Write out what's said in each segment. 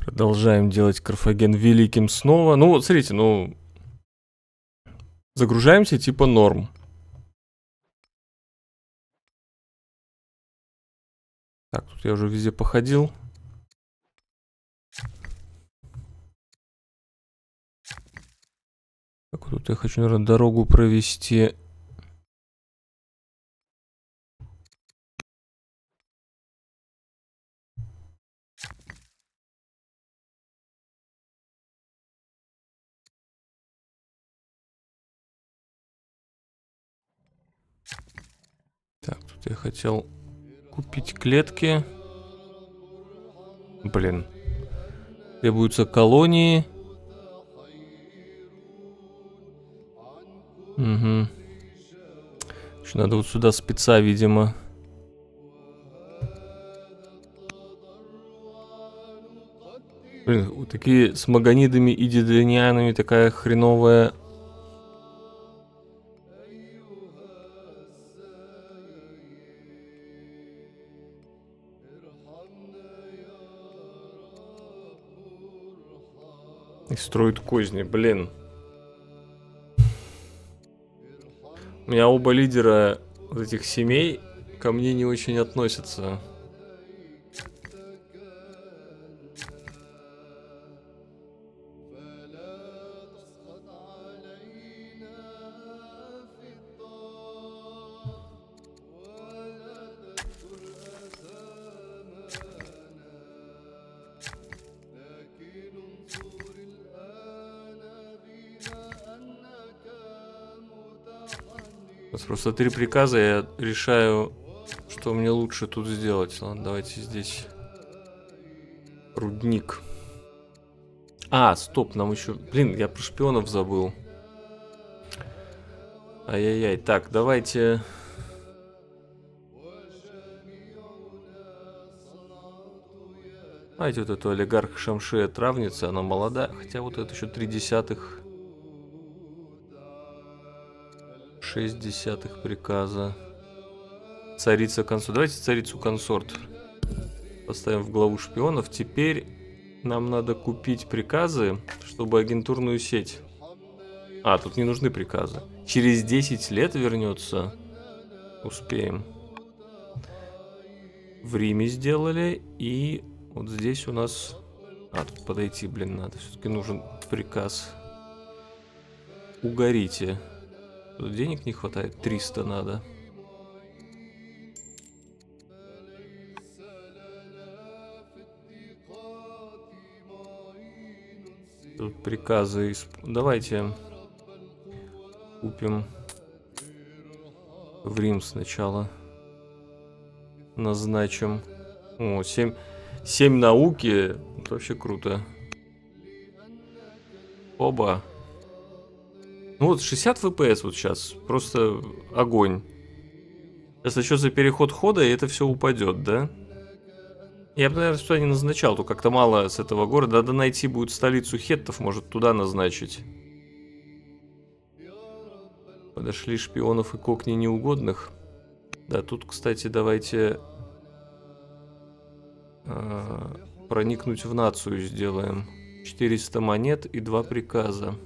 Продолжаем делать Карфаген великим снова. Ну вот, смотрите, ну... Загружаемся типа норм. Так, тут я уже везде походил. Так, тут я хочу, наверное, дорогу провести. Так, тут я хотел купить клетки. Блин. Требуются колонии. Угу. Еще надо вот сюда спеца, видимо. Блин, вот такие с маганидами и дидонианами такая хреновая... И строит козни, блин. У меня оба лидера вот этих семей ко мне не очень относятся. Просто 3 приказа, я решаю, что мне лучше тут сделать. Ладно, давайте здесь рудник. А, стоп, нам еще... Блин, я про шпионов забыл. Ай-яй-яй. Так, давайте... Давайте вот эту олигарх Шамшия травница, она молодая. Хотя вот это еще 0,3... 0,6 приказа. Царица консорт. Давайте царицу консорт поставим в главу шпионов. Теперь нам надо купить приказы, чтобы агентурную сеть. А, тут не нужны приказы. Через 10 лет вернется. Успеем. В Риме сделали. И вот здесь у нас... А, тут подойти, блин, надо. Все-таки нужен приказ. Угорите. Тут денег не хватает. 300 надо. Тут приказы. Давайте купим в Рим сначала. Назначим. О, 7 науки. Это вообще круто. Оба. Ну вот 60 FPS вот сейчас. Просто огонь. Сейчас еще за переход хода, и это все упадет, да? Я бы, наверное, сюда не назначал, то как-то мало с этого города. Надо найти будет столицу хеттов, может туда назначить. Подошли шпионов и кокни неугодных. Да, тут, кстати, давайте проникнуть в нацию сделаем. 400 монет и 2 приказа.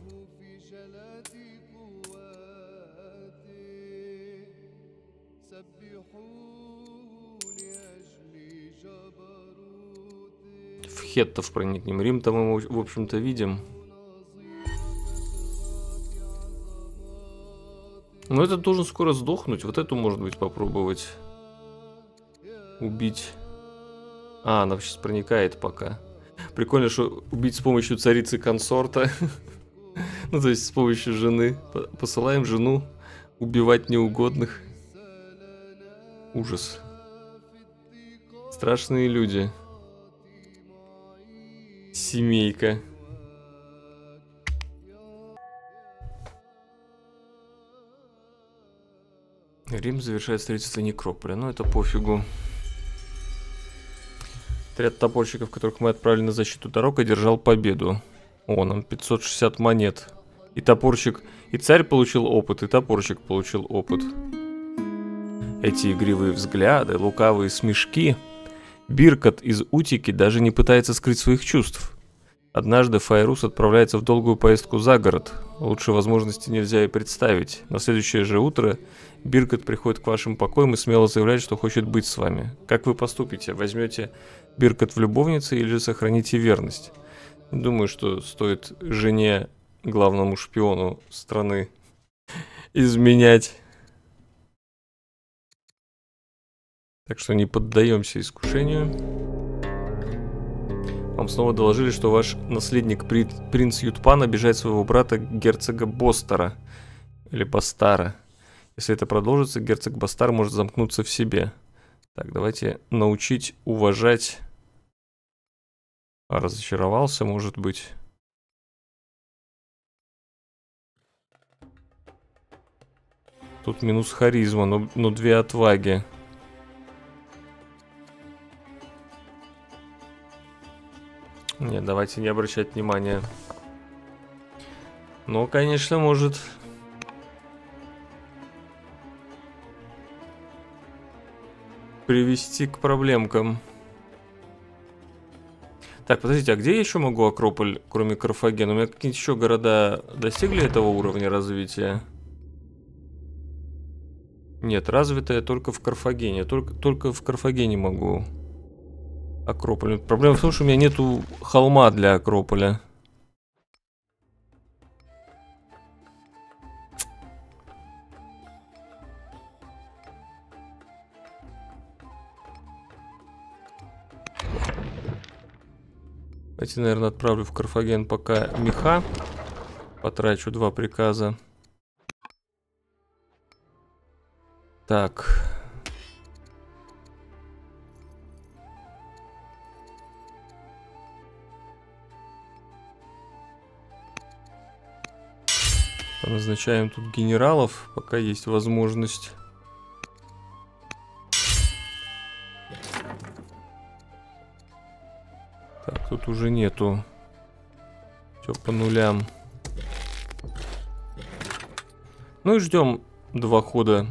В хеттов проникнем. Рим-то мы, в общем-то, видим. Но этот должен скоро сдохнуть. Вот эту, может быть, попробовать убить. А, она сейчас проникает пока. Прикольно, что убить с помощью царицы консорта. Ну, то есть с помощью жены. Посылаем жену убивать неугодных. Ужас. Страшные люди. Семейка. Рим завершает строительство некрополя. Ну, это пофигу. Отряд топорщиков, которых мы отправили на защиту дорог, одержал победу. О, нам 560 монет. И топорщик, и царь получил опыт, и топорщик получил опыт. Эти игривые взгляды, лукавые смешки Биркот из Утики даже не пытается скрыть своих чувств. Однажды Файрус отправляется в долгую поездку за город. Лучшей возможности нельзя и представить. На следующее же утро Биркот приходит к вашим покоям и смело заявляет, что хочет быть с вами. Как вы поступите? Возьмете Биркот в любовницы или же сохраните верность? Думаю, что стоит жене, главному шпиону страны, изменять. Так что не поддаемся искушению. Вам снова доложили, что ваш наследник принц Ютпан обижает своего брата герцога Бостара. Или Бастара. Если это продолжится, герцог Бастар может замкнуться в себе. Так, давайте научить уважать. Разочаровался, может быть. Тут минус харизма, но 2 отваги. Нет, давайте не обращать внимания. Ну, конечно, может привести к проблемкам. Так, подождите, а где я еще могу Акрополь, кроме Карфагена? У меня какие-нибудь еще города достигли этого уровня развития? Нет, развитая только в Карфагене. Только в Карфагене могу Акрополь. Проблема в том, что у меня нету холма для Акрополя. Давайте, наверное, отправлю в Карфаген пока меха. Потрачу 2 приказа. Так. Назначаем тут генералов, пока есть возможность. Так, тут уже нету. Все по нулям. Ну и ждем 2 хода.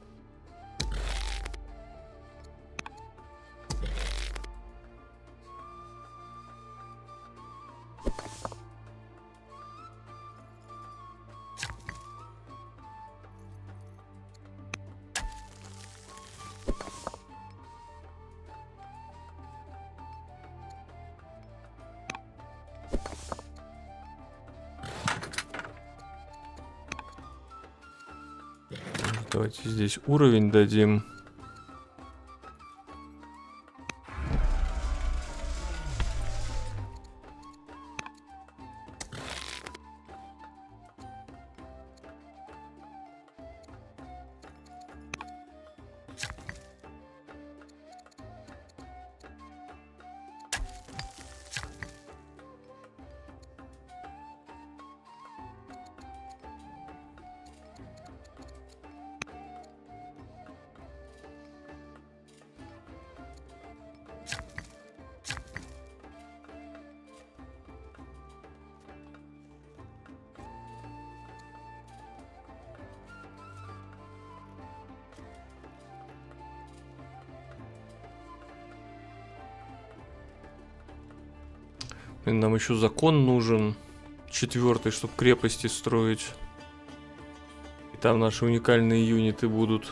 Давайте здесь уровень дадим. Нам еще закон нужен. 4-й, чтобы крепости строить. И там наши уникальные юниты будут.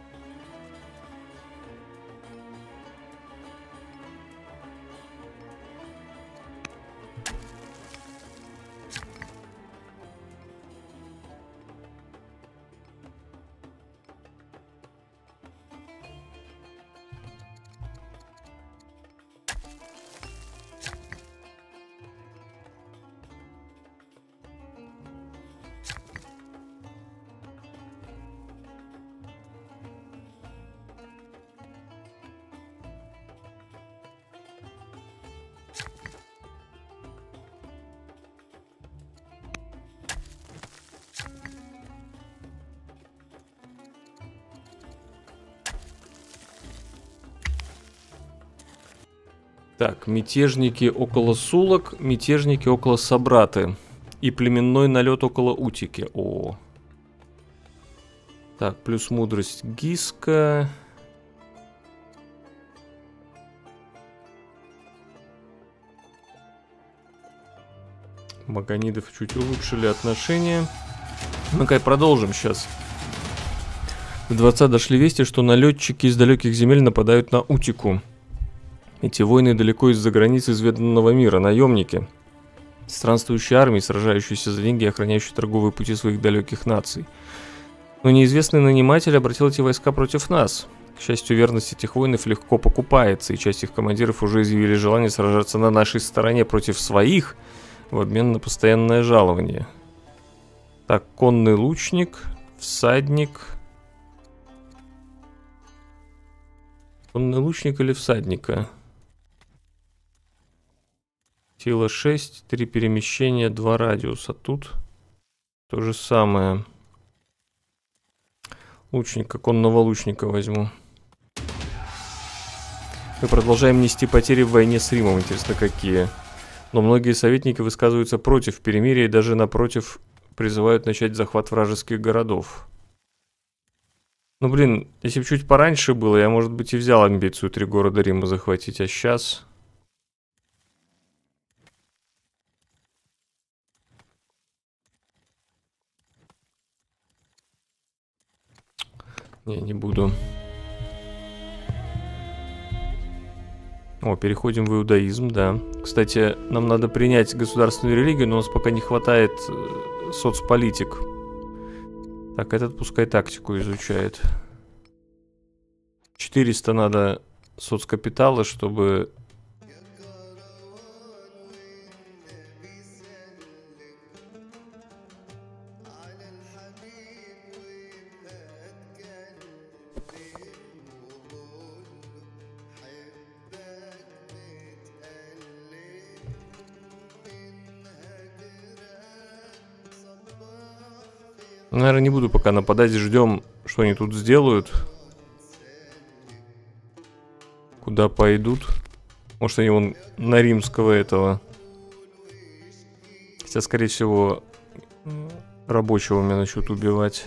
Так, мятежники около Сулок, мятежники около Собраты. И племенной налет около Утики. О. Так, плюс мудрость Гиска. Магонидов чуть улучшили отношения. Ну-ка, продолжим сейчас. До дворца дошли вести, что налетчики из далеких земель нападают на Утику. Эти войны далеко из-за границ изведанного мира, наемники. Странствующие армии, сражающиеся за деньги и охраняющие торговые пути своих далеких наций. Но неизвестный наниматель обратил эти войска против нас. К счастью, верность этих воинов легко покупается, и часть их командиров уже изъявили желание сражаться на нашей стороне против своих в обмен на постоянное жалование. Так, конный лучник, всадник. Конный лучник или всадника? Сила 6, 3 перемещения, 2 радиуса. Тут то же самое. Лучника, конного лучника возьму. Мы продолжаем нести потери в войне с Римом. Интересно, какие. Но многие советники высказываются против перемирия и даже напротив призывают начать захват вражеских городов. Ну блин, если бы чуть пораньше было, я, может быть, и взял амбицию 3 города Рима захватить, а сейчас... Не буду. О, переходим в иудаизм, да. Кстати, нам надо принять государственную религию, но у нас пока не хватает соцполитик. Так, этот пускай тактику изучает. 400 надо соцкапитала, чтобы... Наверное, не буду пока нападать, ждем, что они тут сделают. Куда пойдут. Может, они вон на римского этого. Хотя, скорее всего, рабочего у меня начнут убивать.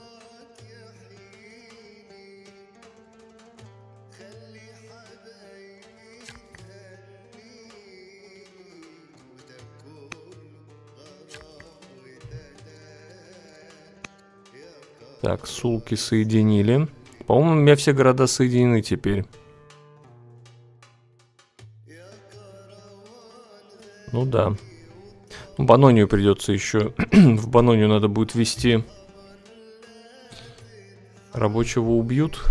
Так, сулки соединили. По-моему, у меня все города соединены теперь. Ну да. Банонию придется еще. В Банонию надо будет вести. Рабочего убьют.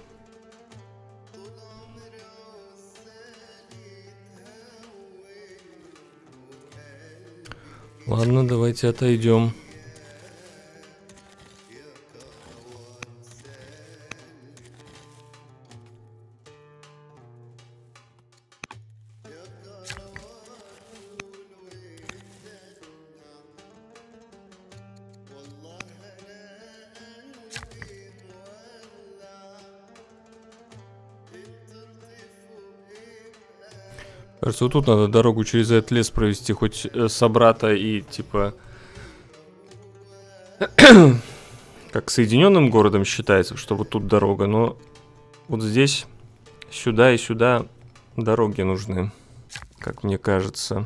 Ладно, давайте отойдем. Кажется, вот тут надо дорогу через этот лес провести, хоть собрата и типа... как соединенным городом считается, что вот тут дорога, но вот здесь сюда и сюда дороги нужны, как мне кажется.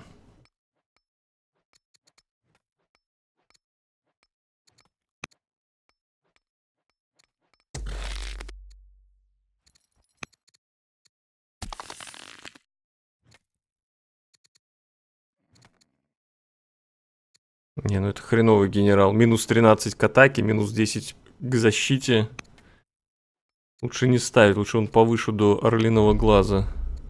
Не, ну это хреновый генерал. Минус 13 к атаке, минус 10 к защите. Лучше не ставить, лучше он повыше до орлиного глаза.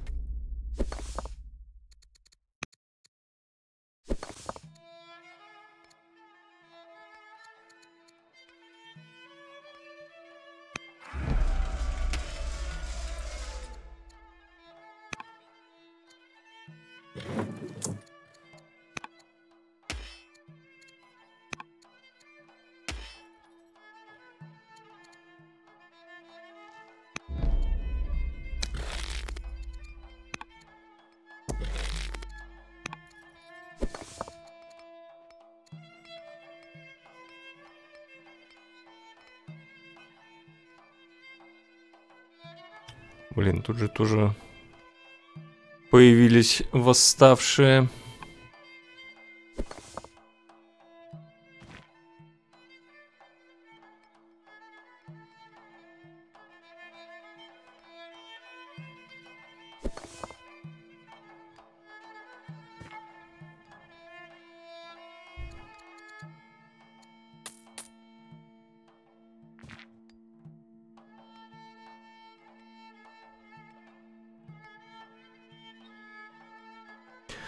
Блин, тут же тоже появились восставшие.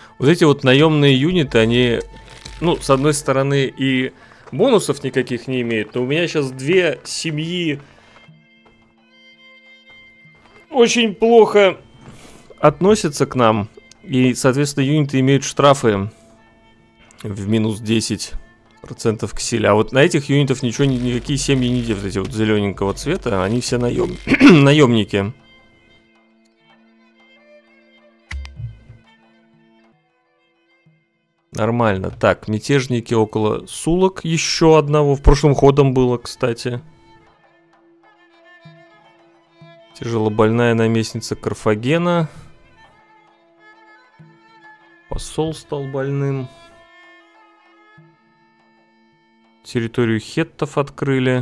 Вот эти вот наемные юниты, они, ну, с одной стороны, и бонусов никаких не имеют, но у меня сейчас две семьи очень плохо относятся к нам. И, соответственно, юниты имеют штрафы в минус 10% к силе. А вот на этих юнитов ничего, никакие семьи не делают. Эти вот зелененького цвета, они все наемники. Нормально. Так, мятежники около Сулок. Еще одного. В прошлом ходом было, кстати. Тяжелобольная наместница Карфагена. Посол стал больным. Территорию хеттов открыли.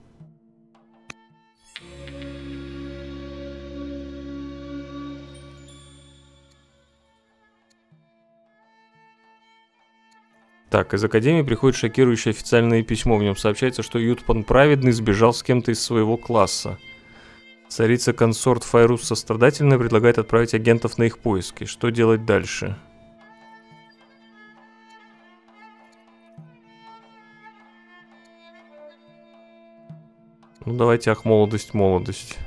Так, из Академии приходит шокирующее официальное письмо. В нем сообщается, что Ютпан Праведный сбежал с кем-то из своего класса. Царица-консорт Файрус Сострадательная предлагает отправить агентов на их поиски. Что делать дальше? Ну, давайте, ах, молодость, молодость.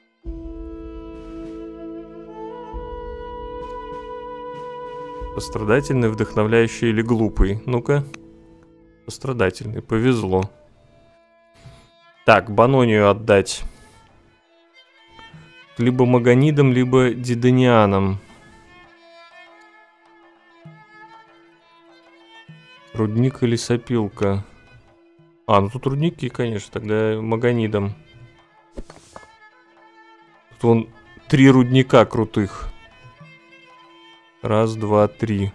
Сострадательный, вдохновляющий или глупый? Ну-ка. Сострадательный, повезло. Так, Банонию отдать. Либо Маганидам, либо Дидонианам. Рудник или сопилка? А, ну тут рудники, конечно, тогда Маганидам. Тут вон 3 рудника крутых. Раз, два, три.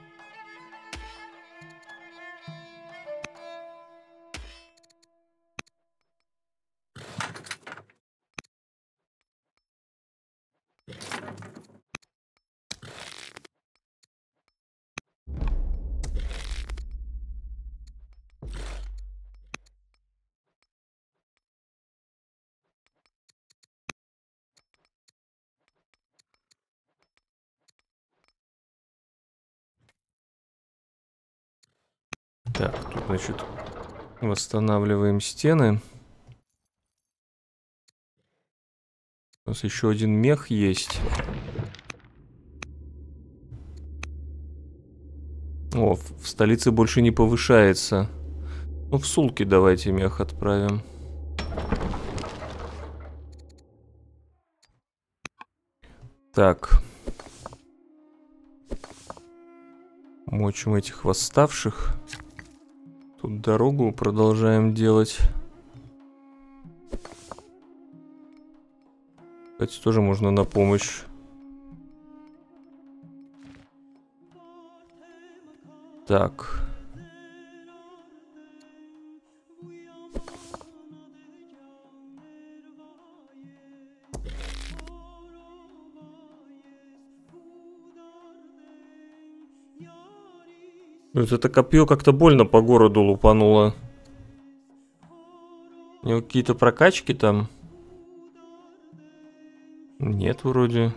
Так, тут, значит, восстанавливаем стены. У нас еще один мех есть. О, в столице больше не повышается. Ну, в Сулки давайте мех отправим. Так. Мочим этих восставших. Тут дорогу продолжаем делать. Кстати, тоже можно на помощь. Так. Вот это копье как-то больно по городу лупануло. У него какие-то прокачки там? Нет, вроде.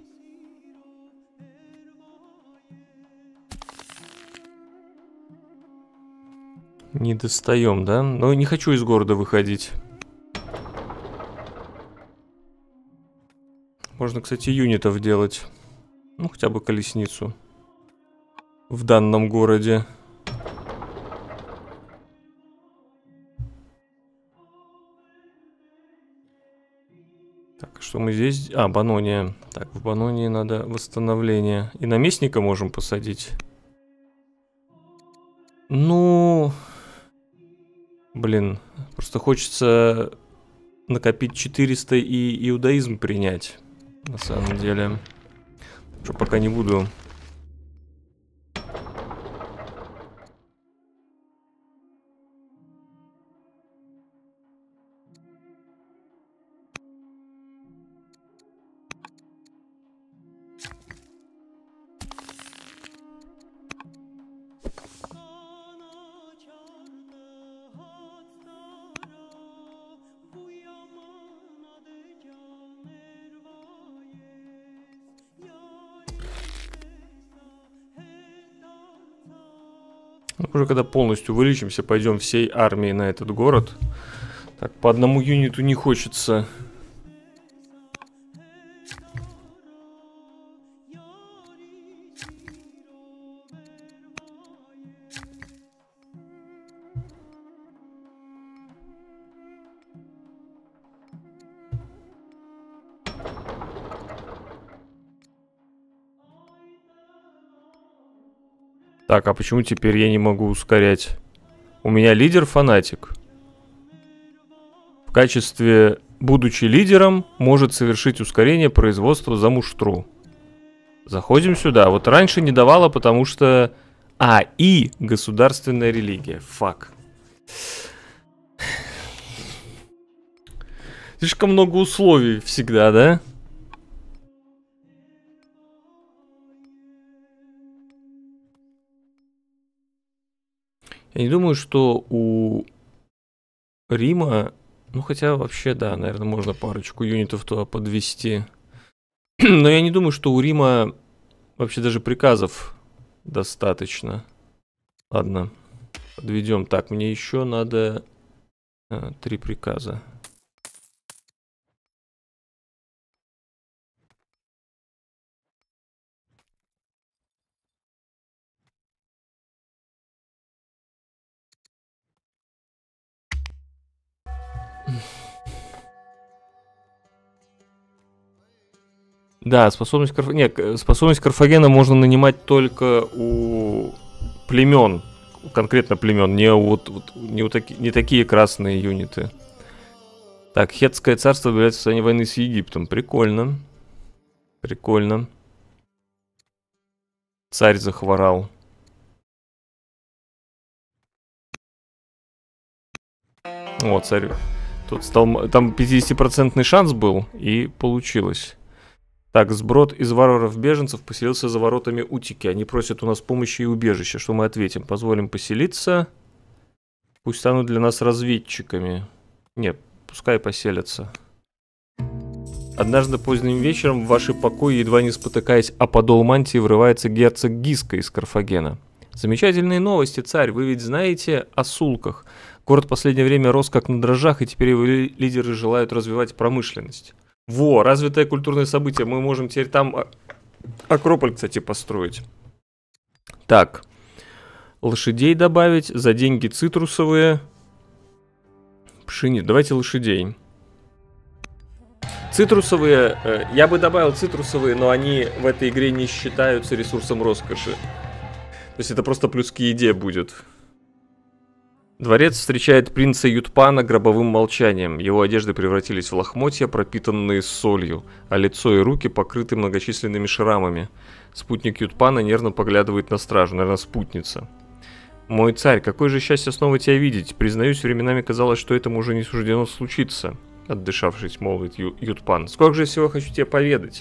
Не достаем, да? Но не хочу из города выходить. Можно, кстати, юнитов делать. Ну, хотя бы колесницу. В данном городе. Так, что мы здесь? А, Банония. Так, в Банонии надо восстановление. И наместника можем посадить. Ну... Блин, просто хочется накопить 400 и иудаизм принять. На самом деле. Что пока не буду. Уже когда полностью вылечимся, пойдем всей армией на этот город. Так, по одному юниту не хочется. Так, а почему теперь я не могу ускорять? У меня лидер фанатик. В качестве, будучи лидером, может совершить ускорение производства за муштру. Заходим сюда. Вот раньше не давала, потому что... и государственная религия. Фак. Слишком много условий всегда, да? Я не думаю, что у Рима... Ну, хотя вообще, да, наверное, можно парочку юнитов туда подвести. Но я не думаю, что у Рима вообще даже приказов достаточно. Ладно, подведем. Так, мне еще надо 3 приказа. Да, способность Карфагена можно нанимать только у племен, конкретно племен, не такие красные юниты. Так, Хеттское царство объявляется в состоянии войны с Египтом. Прикольно. Прикольно. Царь захворал. О, царь. Тут стал... Там 50% шанс был, и получилось. Так, сброд из варваров-беженцев поселился за воротами Утики. Они просят у нас помощи и убежища. Что мы ответим? Позволим поселиться. Пусть станут для нас разведчиками. Нет, пускай поселятся. Однажды поздним вечером в ваши покои, едва не спотыкаясь о подол мантии, врывается герцог Гиска из Карфагена. Замечательные новости, царь. Вы ведь знаете о сулках. Город в последнее время рос как на дрожжах, и теперь его лидеры желают развивать промышленность. Во, развитое культурное событие. Мы можем теперь там Акрополь, кстати, построить. Так. Лошадей добавить. За деньги цитрусовые. Пшениц. Давайте лошадей. Цитрусовые. Я бы добавил цитрусовые, но они в этой игре не считаются ресурсом роскоши. То есть это просто плюс к еде будет. Дворец встречает принца Ютпана гробовым молчанием. Его одежды превратились в лохмотья, пропитанные солью, а лицо и руки покрыты многочисленными шрамами. Спутник Ютпана нервно поглядывает на стражу, наверное, спутница. «Мой царь, какое же счастье снова тебя видеть. Признаюсь, временами казалось, что этому уже не суждено случиться», — отдышавшись, молвит Ютпан. «Сколько же всего хочу тебе поведать».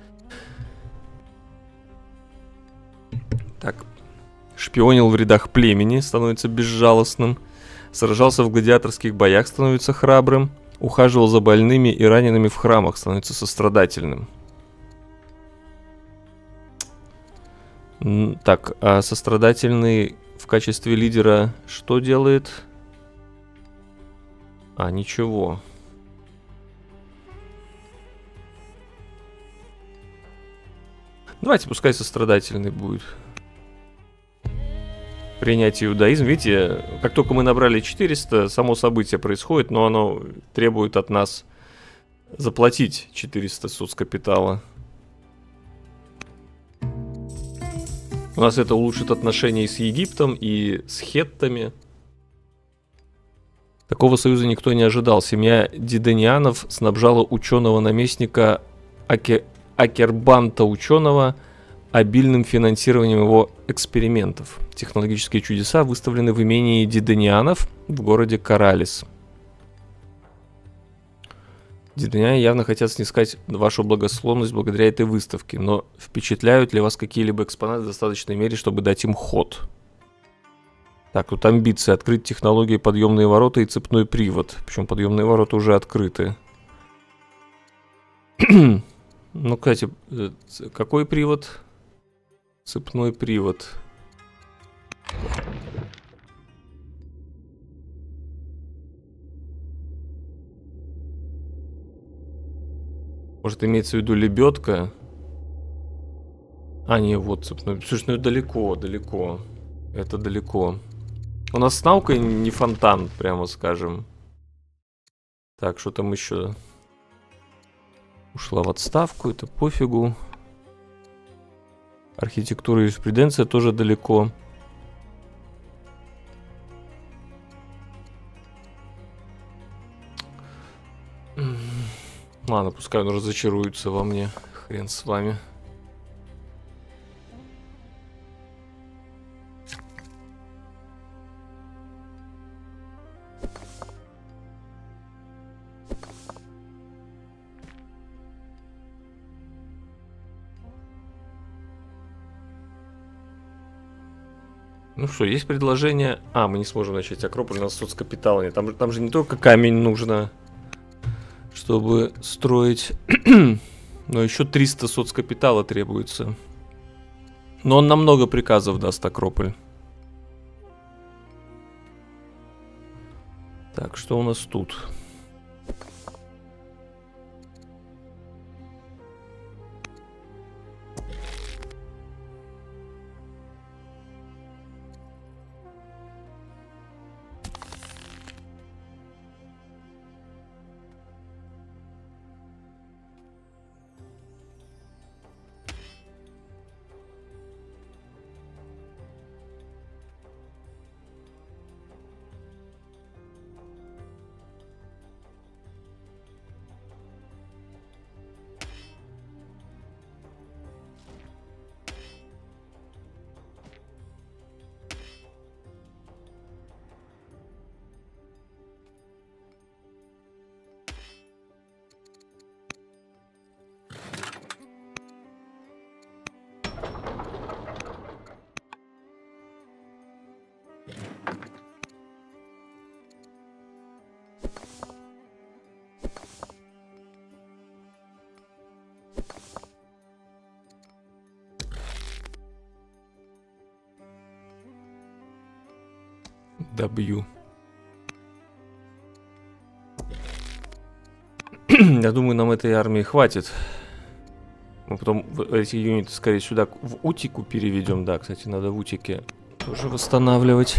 Так. Шпионил в рядах племени, становится безжалостным. Сражался в гладиаторских боях, становится храбрым. Ухаживал за больными и ранеными в храмах, становится сострадательным. Так, а сострадательный в качестве лидера что делает? А, ничего. Давайте, пускай сострадательный будет. Принятие иудаизма. Видите, как только мы набрали 400, само событие происходит, но оно требует от нас заплатить 400 соцкапитала. У нас это улучшит отношения и с Египтом, и с хеттами. Такого союза никто не ожидал. Семья Дидонианов снабжала ученого-наместника Акербанта ученого обильным финансированием его экспериментов. Технологические чудеса выставлены в имении Дидонианов в городе Коралис. Дидониане явно хотят снискать вашу благосклонность благодаря этой выставке, но впечатляют ли вас какие-либо экспонаты в достаточной мере, чтобы дать им ход? Так, тут амбиции. Открыть технологии подъемные ворота и цепной привод. Причем подъемные ворота уже открыты. Ну, кстати, какой привод? Цепной привод. Может, имеется в виду лебедка? А, не, вот, собственно. Слушай, ну далеко, далеко. Это далеко. У нас с наукой не фонтан, прямо скажем. Так, что там еще? Ушла в отставку, это пофигу. Архитектура и юриспруденция тоже далеко. Ладно, пускай он разочаруется во мне. Хрен с вами. Ну что, есть предложение... А, мы не сможем начать Акрополь, у нас соцкапитала нет. Там же не только камень нужно, чтобы строить, но еще 300 соцкапитала требуется. Но он нам много приказов даст, Акрополь. Так, что у нас тут? Добью. Я думаю, нам этой армии хватит. Мы потом эти юниты скорее сюда в Утику переведем. Да, кстати, надо в Утике тоже восстанавливать.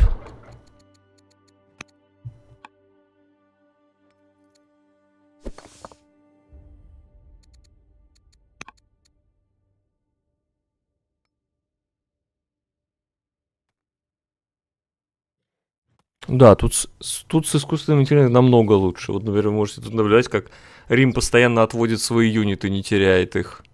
Да, тут с искусственным интеллектом намного лучше. Вот, например, вы можете тут наблюдать, как Рим постоянно отводит свои юниты, не теряет их.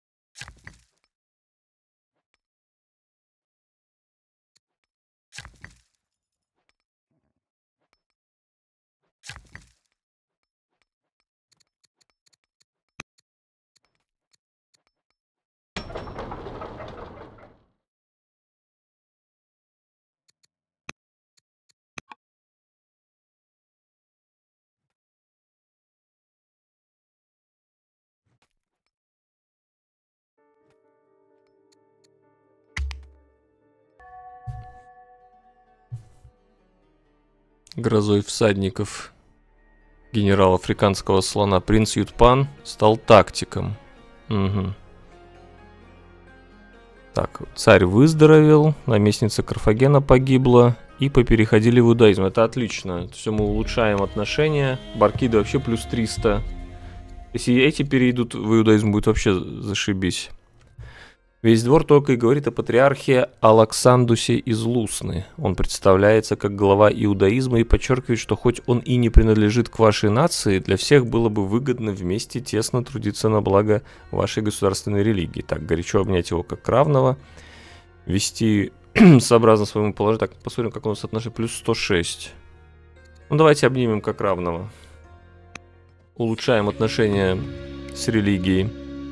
Грозой всадников генерал африканского слона принц Ютпан стал тактиком. Угу. Так, царь выздоровел, наместница Карфагена погибла, и попереходили в иудаизм. Это отлично. Все, мы улучшаем отношения. Баркиды вообще плюс 300. Если эти перейдут в иудаизм, будет вообще зашибись. Весь двор только и говорит о патриархе Алаксандусе из Лусны. Он представляется как глава иудаизма и подчеркивает, что хоть он и не принадлежит к вашей нации, для всех было бы выгодно вместе тесно трудиться на благо вашей государственной религии. Так, горячо обнять его как равного, вести сообразно своему положению. Так, посмотрим, как у нас отношение. Плюс 106. Ну, давайте обнимем как равного. Улучшаем отношения с религией.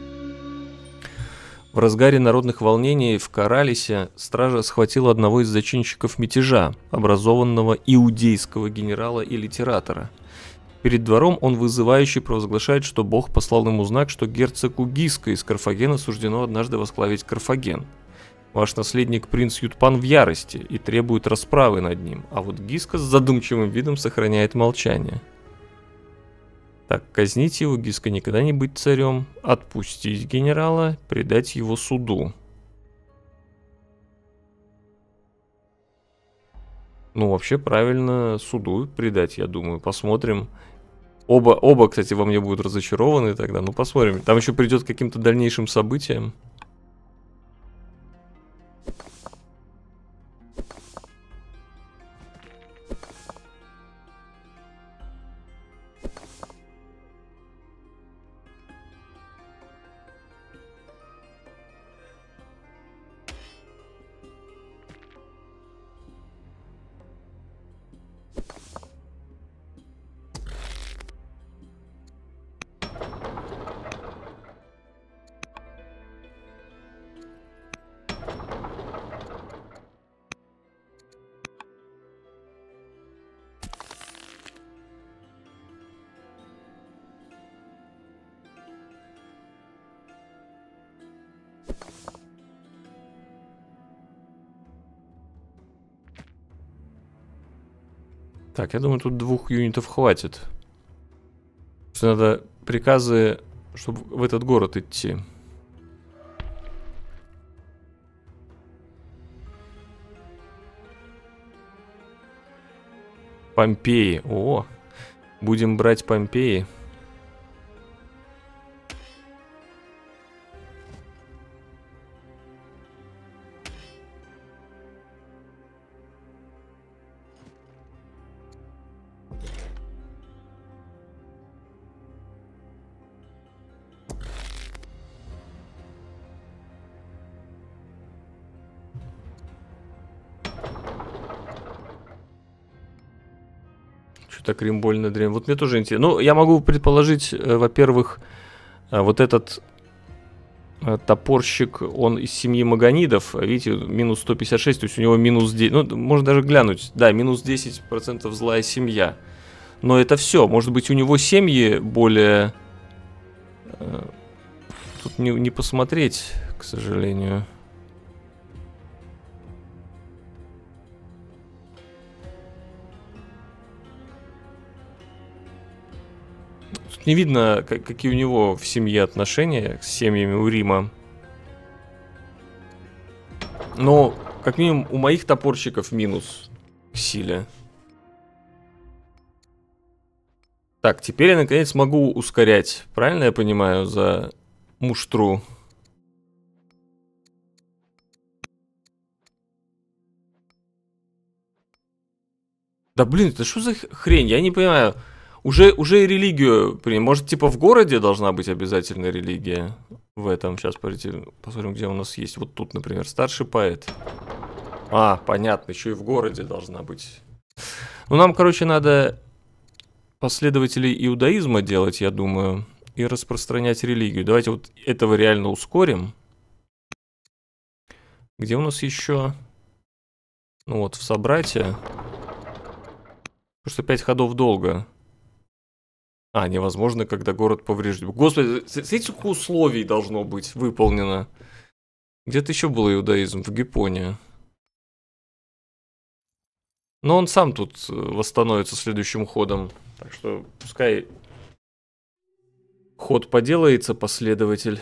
В разгаре народных волнений в Каралисе стража схватила одного из зачинщиков мятежа, образованного иудейского генерала и литератора. Перед двором он вызывающе провозглашает, что Бог послал ему знак, что герцогу Гиско из Карфагена суждено однажды возглавить Карфаген. Ваш наследник принц Ютпан в ярости и требует расправы над ним, а вот Гиско с задумчивым видом сохраняет молчание. Так, казнить его, Гиска никогда не быть царем. Отпустить генерала, предать его суду. Ну, вообще, правильно, суду предать, я думаю. Посмотрим. Оба, кстати, во мне будут разочарованы тогда. Ну, посмотрим. Там еще придет к каким-то дальнейшим событиям. Так, я думаю, тут 2 юнитов хватит. Что надо приказы, чтобы в этот город идти. Помпеи. О, будем брать Помпеи. Так Рим больно древний. Вот мне тоже интересно. Ну, я могу предположить, во-первых, вот этот топорщик, он из семьи Маганидов. Видите, минус 156, то есть у него минус 10. Ну, можно даже глянуть. Да, минус 10% злая семья. Но это все. Может быть, у него семьи более... Тут не посмотреть, к сожалению. Не видно, какие у него в семье отношения с семьями у Рима. Но, как минимум, у моих топорщиков минус к силе. Так, теперь я наконец могу ускорять. Правильно я понимаю, за муштру? Да блин, это что за хрень? Я не понимаю. Уже и религию принял. Может, типа в городе должна быть обязательно религия? В этом. Сейчас посмотрим, где у нас есть. Вот тут, например, старший поэт. А, понятно, еще и в городе должна быть. Ну, нам, короче, надо последователей иудаизма делать, я думаю, и распространять религию. Давайте вот этого реально ускорим. Где у нас еще? Ну вот, в собратье. Потому что 5 ходов долго. А, невозможно, когда город поврежден. Господи, смотрите, сколько условий должно быть выполнено. Где-то еще был иудаизм, в Гиппонии. Но он сам тут восстановится следующим ходом. Так что пускай ход поделается, последователь.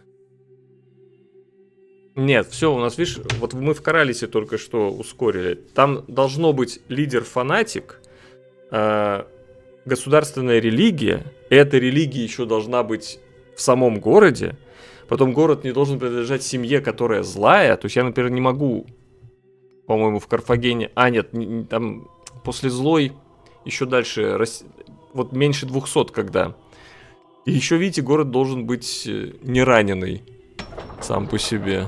Нет, все, у нас, видишь, вот мы в Коралисе только что ускорили. Там должно быть лидер-фанатик, государственная религия. Эта религия еще должна быть в самом городе. Потом город не должен принадлежать семье, которая злая. То есть я, например, не могу, по-моему, в Карфагене... А, нет, там после злой еще дальше... Вот меньше 200 когда. И еще, видите, город должен быть не раненый сам по себе.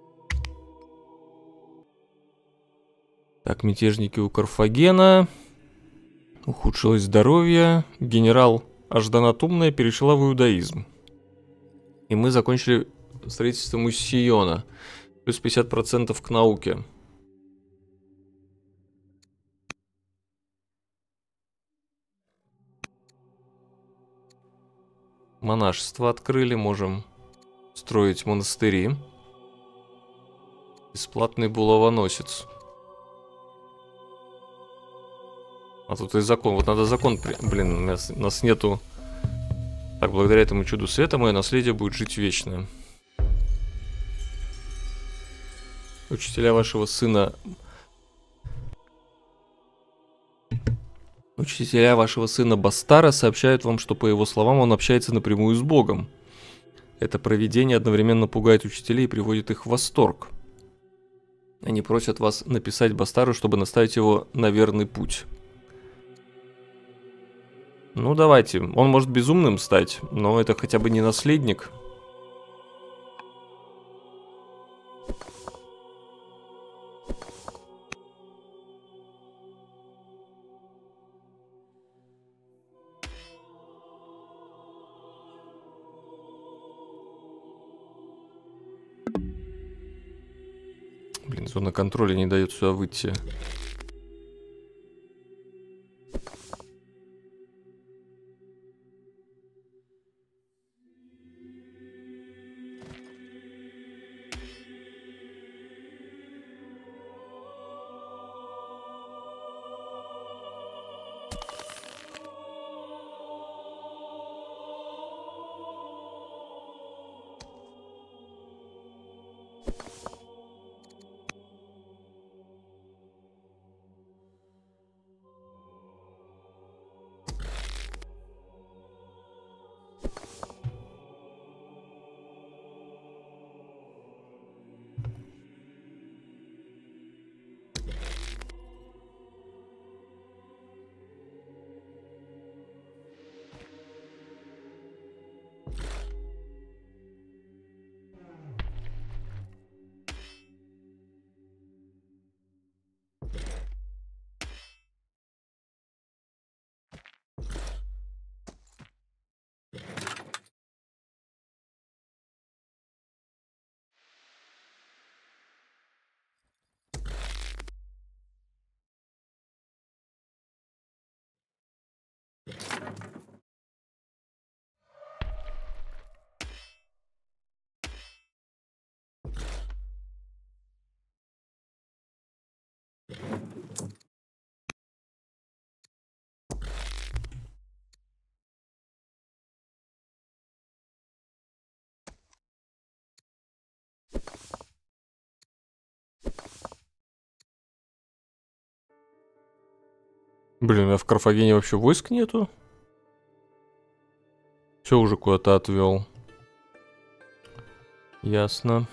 Так, мятежники у Карфагена. Ухудшилось здоровье. Генерал Ажданат Умная перешла в иудаизм. И мы закончили строительство Муссиона. Плюс 50% к науке. Монашество открыли. Можем строить монастыри. Бесплатный булавоносец. А тут и закон. Вот надо закон... Блин, у нас нету... Так, благодаря этому чуду света мое наследие будет жить вечно. Учителя вашего сына... Учителя вашего сына Бастара сообщают вам, что, по его словам, он общается напрямую с Богом. Это провидение одновременно пугает учителей и приводит их в восторг. Они просят вас написать Бастару, чтобы наставить его на верный путь. Ну, давайте. Он может безумным стать, но это хотя бы не наследник. Блин, зона контроля не дает сюда выйти. Блин, а в Карфагене вообще войск нету? Все уже куда-то отвел. Ясно.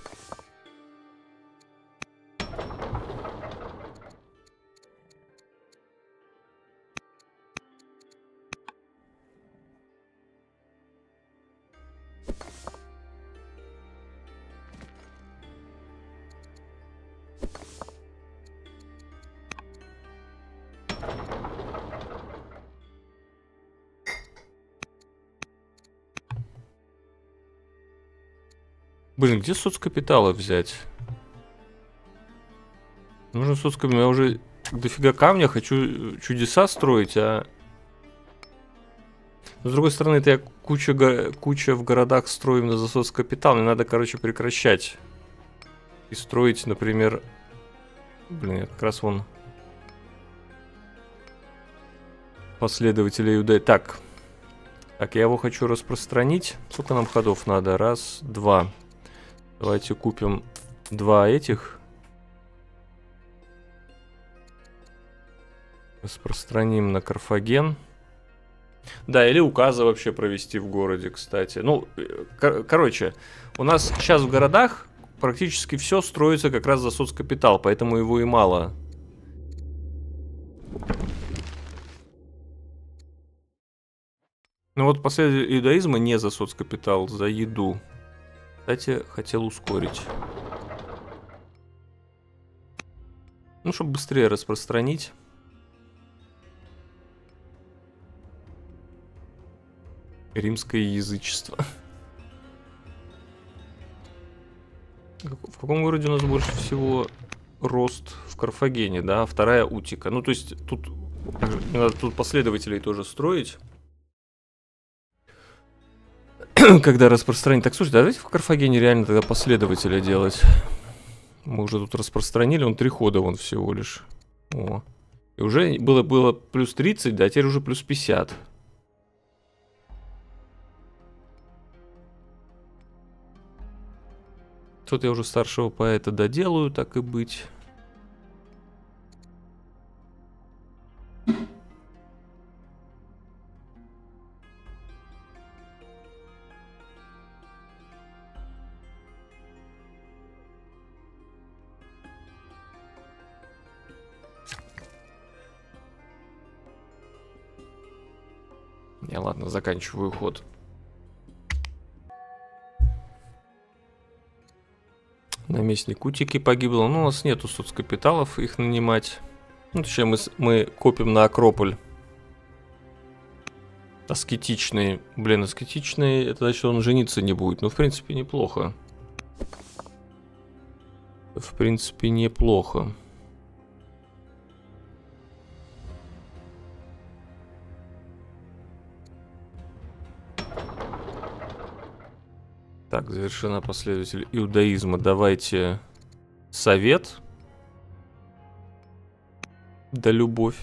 Блин, где соцкапиталы взять? Нужно соцкапитал. Я уже дофига камня, хочу чудеса строить, а... Но, с другой стороны, это я куча в городах строю именно за соцкапитал. Мне надо, короче, прекращать. И строить, например... Блин, я как раз вон... Последователя Иудеи. Так, я его хочу распространить. Сколько нам ходов надо? Раз, два. Давайте купим 2 этих. Распространим на Карфаген. Да, или указы вообще провести в городе, кстати. Ну, короче, у нас сейчас в городах практически все строится как раз за соцкапитал, поэтому его и мало. Ну вот последователь иудаизма не за соцкапитал, за еду. Кстати, хотел ускорить. Ну, чтобы быстрее распространить. Римское язычество. В каком городе у нас больше всего рост? В Карфагене, да? Вторая Утика. Ну, то есть тут надо тут последователей тоже строить. Когда распространить. Так, слушай, давайте в Карфагене реально тогда последователя делать. Мы уже тут распространили, он 3 хода вон всего лишь. О. И уже было плюс 30, да, теперь уже плюс 50. Тут я уже старшего поэта доделаю, так и быть. Я, ладно, заканчиваю ход. Наместник Утики погибло. Ну, у нас нету соцкапиталов их нанимать. Ну, точнее, мы копим на Акрополь. Аскетичный. Блин, аскетичный, это значит, он жениться не будет. Ну, в принципе, неплохо. В принципе, неплохо. Так, завершена последователь иудаизма. Давайте совет. Да любовь.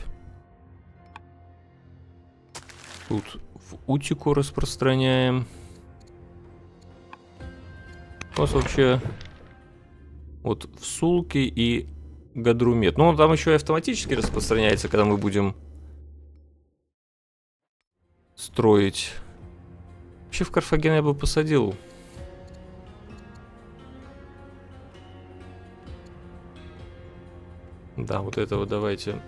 Тут в Утику распространяем. У нас вообще вот в Сулке и Гадрумет. Ну, он там еще и автоматически распространяется, когда мы будем строить. Вообще в Карфаген я бы посадил. Да, вот этого давайте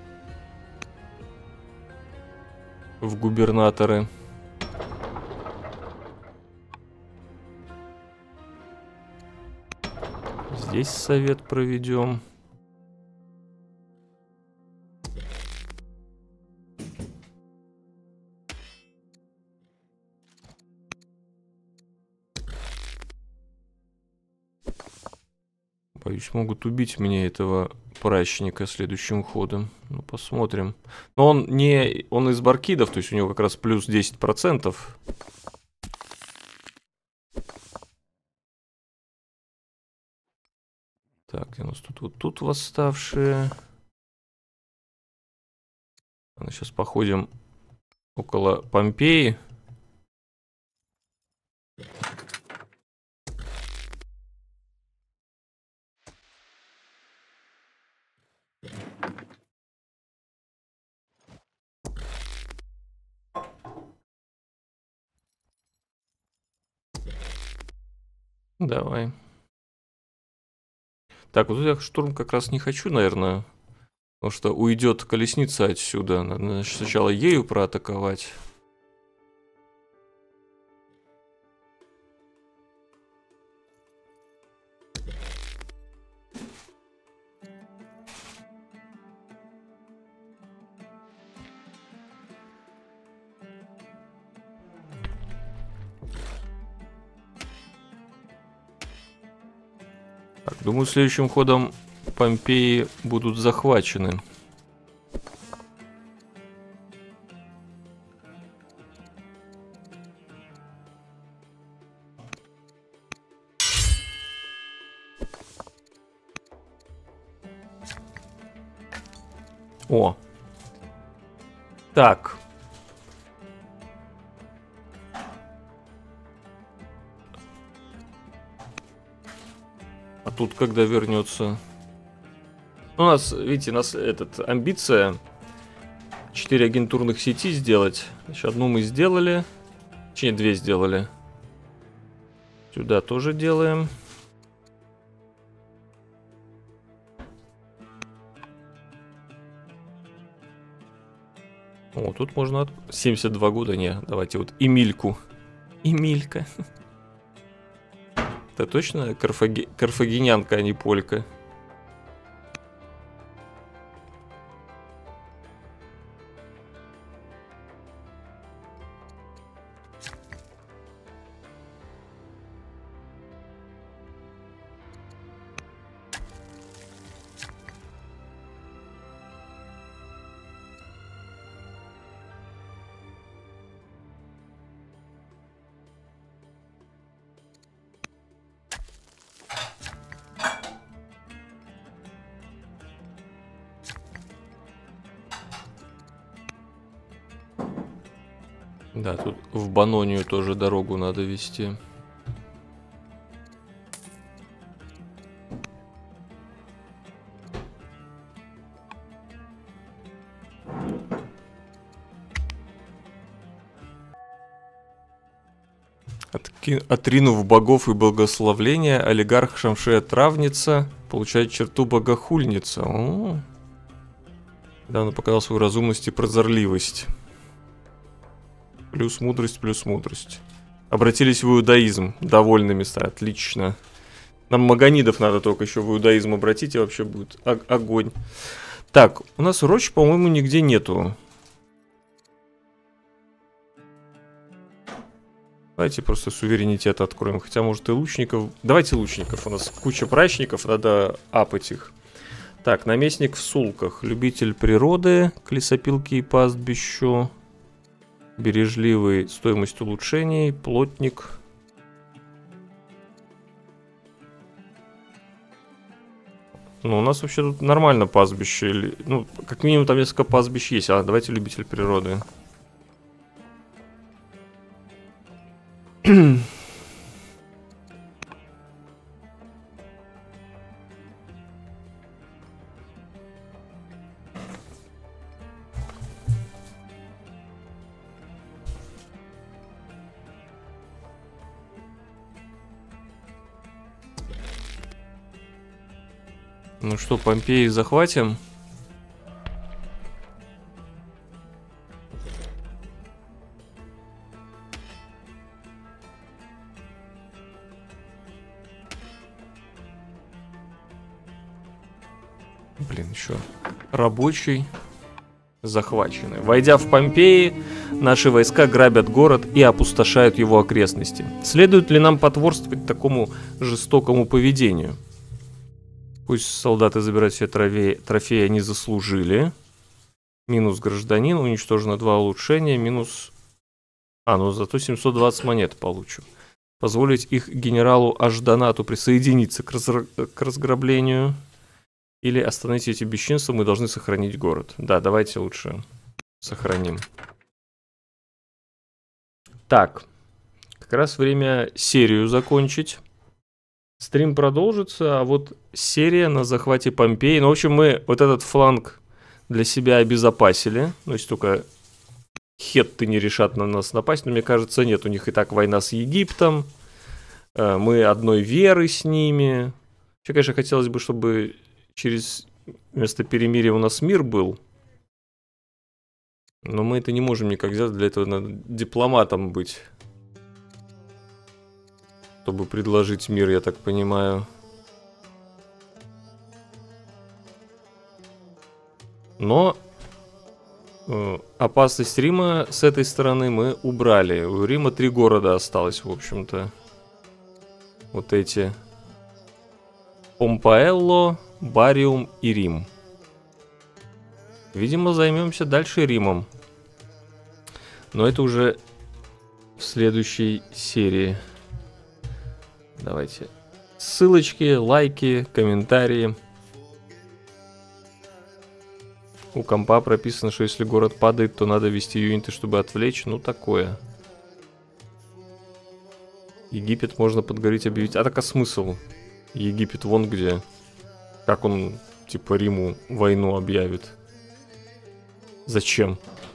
в губернаторы. Здесь совет проведем. Боюсь, могут убить мне этого прачника следующим ходом. Ну, посмотрим. Но он не... Он из Баркидов, то есть у него как раз плюс 10%. Так, где у нас тут? Вот тут восставшие. Сейчас походим около Помпеи. Давай. Так, вот тут я штурм как раз не хочу, наверное. Потому что уйдет колесница отсюда. Надо сначала ею проатаковать. Так, думаю, следующим ходом Помпеи будут захвачены. О. Так. А тут когда вернется? У нас, видите, у нас амбиция 4 агентурных сети сделать. Значит, одну мы сделали. Точнее, 2 сделали. Сюда тоже делаем. О, тут можно 72 года, не, давайте вот Эмильку. Эмилька. Это точно карфагенянка, а не полька? Да, тут в Банонию тоже дорогу надо вести. Отринув богов и благословления, олигарх Шамшея Травница получает черту богохульница. Недавно показал свою разумность и прозорливость. Плюс мудрость, плюс мудрость. Обратились в иудаизм. Довольны места, отлично. Нам магонидов надо только еще в иудаизм обратить, и вообще будет огонь. Так, у нас рощ, по-моему, нигде нету. Давайте просто суверенитет откроем. Хотя, может, и лучников. Давайте лучников. У нас куча прачников, надо апать их. Так, наместник в Сулках. Любитель природы, к лесопилке и пастбищу. Бережливый, стоимость улучшений, плотник. Ну, у нас вообще тут нормально пастбище. Ну, как минимум там несколько пастбищ есть. А давайте любитель природы. Ну что, Помпеи захватим? Блин, еще рабочий захвачены. Войдя в Помпеи, наши войска грабят город и опустошают его окрестности. Следует ли нам потворствовать такому жестокому поведению? Пусть солдаты забирают все трофеи, они заслужили. Минус гражданин, уничтожено 2 улучшения, минус... ну зато 720 монет получу. Позволить их генералу Ажданату присоединиться к разграблению. Или остановите эти бесчинства, мы должны сохранить город. Да, давайте лучше сохраним. Так, как раз время серию закончить. Стрим продолжится, а вот серия на захвате Помпеи. Ну, в общем, мы вот этот фланг для себя обезопасили. Ну, если только хетты не решат на нас напасть. Но мне кажется, нет, у них и так война с Египтом. Мы одной веры с ними. Вообще, конечно, хотелось бы, чтобы через место перемирия у нас мир был. Но мы это не можем никак сделать. Для этого надо дипломатом быть. Чтобы предложить мир, я так понимаю. Но опасность Рима с этой стороны мы убрали. У Рима 3 города осталось, в общем-то. Вот эти. Помпаэлло, Бариум и Рим. Видимо, займемся дальше Римом. Но это уже в следующей серии. Давайте. Ссылочки, лайки, комментарии. У компа прописано, что если город падает, то надо вести юниты, чтобы отвлечь. Ну, такое. Египет можно подгореть, объявить. А так а смысл? Египет вон где. Как он, типа, Риму войну объявит? Зачем?